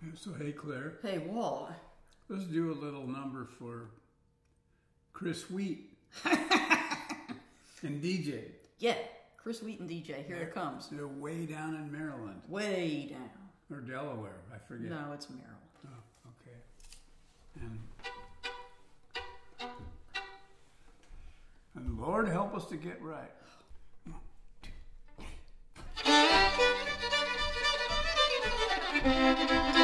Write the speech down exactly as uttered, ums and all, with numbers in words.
So, hey, Claire. Hey, Walt. Let's do a little number for Chris Wheat and D J. Yeah, Chris Wheat and D J. Here they're, it comes. They're way down in Maryland. Way down. Or Delaware, I forget. No, it's Maryland. Oh, okay. And, and Lord help us to get right. One, two, three.